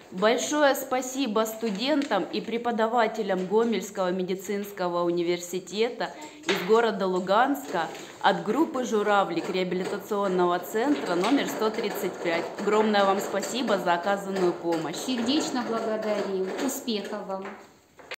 Большое спасибо студентам и преподавателям Гомельского медицинского университета из города Луганска от группы «Журавлик» реабилитационного центра номер 135. Огромное вам спасибо за оказанную помощь. Сердечно благодарим. Успехов вам!